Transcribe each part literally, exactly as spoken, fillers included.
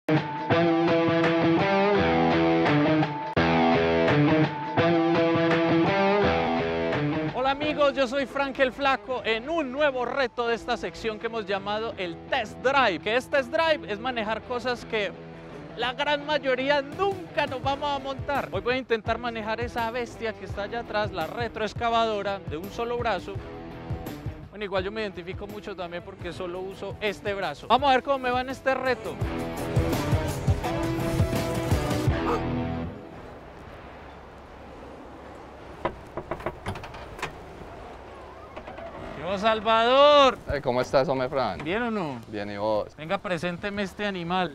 Hola amigos, yo soy Frank el Flaco en un nuevo reto de esta sección que hemos llamado el Test Drive. Que es Test Drive es manejar cosas que la gran mayoría nunca nos vamos a montar. Hoy voy a intentar manejar esa bestia que está allá atrás, la retroexcavadora de un solo brazo. Bueno, igual yo me identifico mucho también porque solo uso este brazo. Vamos a ver cómo me va en este reto. ¡Yo, Salvador! Hey, ¿cómo estás, hombre, Frank? ¿Bien o no? Bien, ¿y vos? Venga, presénteme este animal.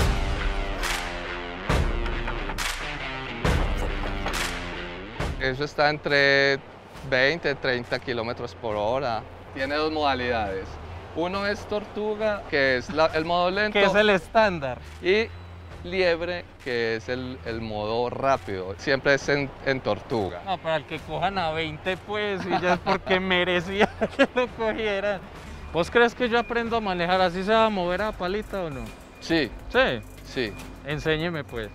Eso está entre veinte, treinta kilómetros por hora. Tiene dos modalidades. Uno es tortuga, que es la- el modo lento. Que es el estándar. Y liebre, que es el, el modo rápido. Siempre es en, en tortuga. No, para el que cojan a veinte, pues, y ya es porque merecía que lo cogieran. ¿Vos crees que yo aprendo a manejar así se va a mover a palita o no? Sí, Sí. sí. Enséñeme, pues.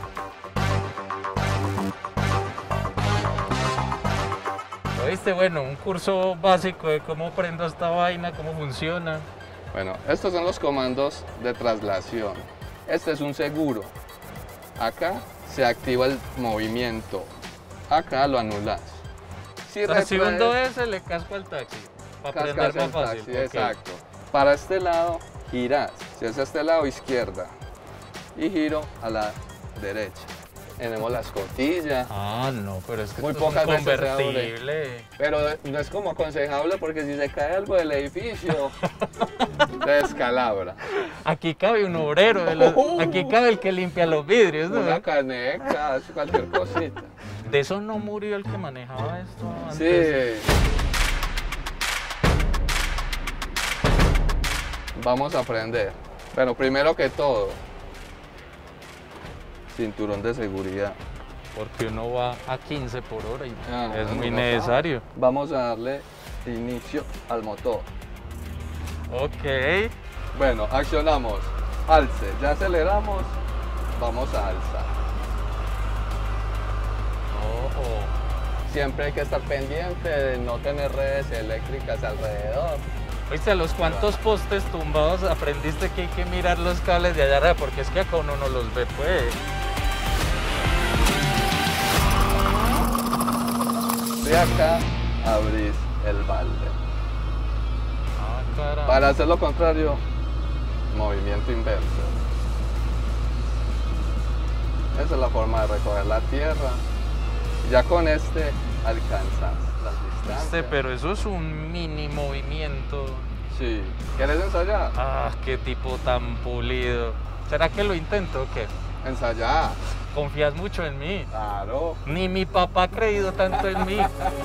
¿Oíste? Bueno, un curso básico de cómo prendo esta vaina, cómo funciona. Bueno, estos son los comandos de traslación. Este es un seguro. Acá se activa el movimiento. Acá lo anulas. Si O sea, si hundo retraes- ese, le casco al taxi. Para Cascas prender más el fácil. taxi, Ok. exacto. Para este lado girás, si es a este lado izquierda y giro a la derecha. Tenemos la escotilla, Ah, no, pero es que Muy esto es un pocas veces se abre. convertible. pero no es como aconsejable porque si se cae algo del edificio, se descalabra. Aquí cabe un obrero, de los- aquí cabe el que limpia los vidrios, ¿no? Una caneca, cualquier cosita. De eso no murió el que manejaba esto antes. Sí. Vamos a aprender. Bueno, primero que todo, cinturón de seguridad. Porque uno va a quince por hora y Ah, es muy no, necesario. Vamos a darle inicio al motor. Ok. Bueno, accionamos. Alce. Ya aceleramos. Vamos a alzar. Ojo. Siempre hay que estar pendiente de no tener redes eléctricas alrededor. ¿Viste a los cuantos postes tumbados aprendiste que hay que mirar los cables de allá arriba? Porque es que acá uno no los ve, pues. De acá abrís el balde. Ah, caramba. Para hacer lo contrario, movimiento inverso. Esa es la forma de recoger la tierra. Ya con este alcanzas las distancias. Este, pero eso es un mini movimiento. Sí. ¿Quieres ensayar? Ah, qué tipo tan pulido. ¿Será que lo intento o qué? Ensayar. ¿Confías mucho en mí? Claro. Ni mi papá ha creído tanto en mí.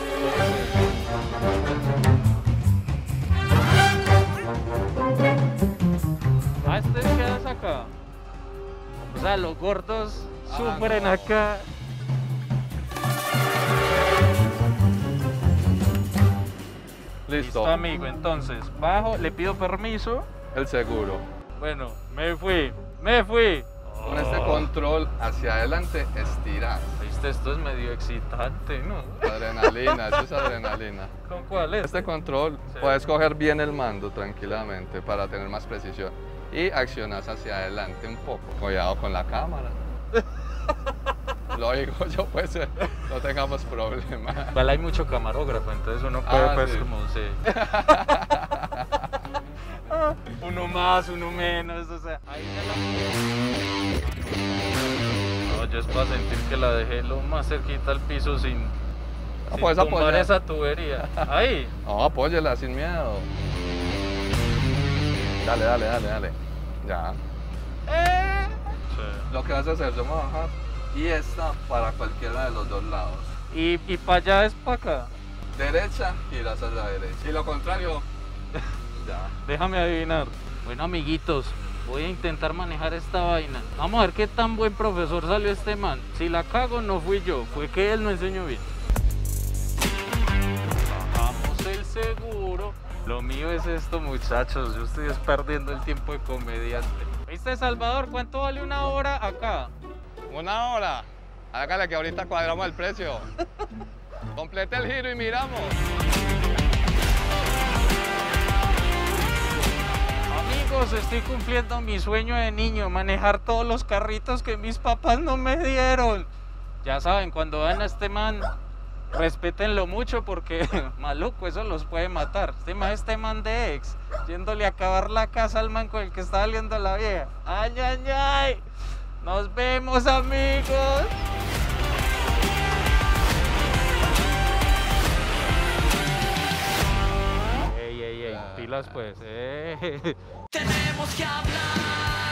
Ah, este quedas acá. O sea, los gordos Ah, sufren no. acá. Listo. Listo, amigo. Entonces, bajo, le pido permiso. El seguro. Bueno, me fui, me fui. Con este control hacia adelante estiras. Viste, esto es medio excitante, ¿no? Adrenalina, eso es adrenalina. ¿Con cuál es? Este control Sí. puedes coger bien el mando tranquilamente para tener más precisión. Y accionas hacia adelante un poco. Cuidado con la cámara. Lo digo yo, pues eh, no tengamos problemas. Igual hay mucho camarógrafo, entonces uno puede, Ah, pues, sí. como, sí. Uno más, uno menos, o sea. Ahí ya la... No, yo es para sentir que la dejé lo más cerquita al piso sin, sin puedes tumbar apoyar. esa tubería. Ahí. No, apóyela sin miedo. Dale, dale, dale, dale. Ya. Sí. Lo que vas a hacer, yo me voy a bajar. Y esta para cualquiera de los dos lados. Y, y para allá es para acá. Derecha, giras a la derecha. Y lo contrario, ya. Déjame adivinar. Bueno, amiguitos, voy a intentar manejar esta vaina. Vamos a ver qué tan buen profesor salió este man. Si la cago, no fui yo, fue que él no enseñó bien. Bajamos el seguro. Lo mío es esto, muchachos. Yo estoy perdiendo el tiempo de comediante. ¿Viste, Salvador? ¿Cuánto vale una hora acá? Una hora. Hágale que ahorita cuadramos el precio. Complete el giro y miramos. Amigos, estoy cumpliendo mi sueño de niño, manejar todos los carritos que mis papás no me dieron. Ya saben, cuando vean a este man, respétenlo mucho porque, maluco, eso los puede matar. Este man, este man de ex, yéndole a acabar la casa al man con el que está saliendo la vieja. ¡Ay, ay, ay! ¡Nos vemos, amigos! Ey, ey, ey, pilas pues, eh. Tenemos que hablar.